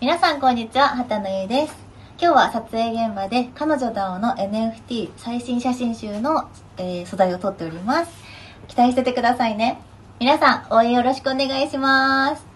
皆さんこんにちは、畑野由です。今日は撮影現場で彼女ダオの NFT 最新写真集の、素材を撮っております。期待しててくださいね。皆さん応援よろしくお願いします。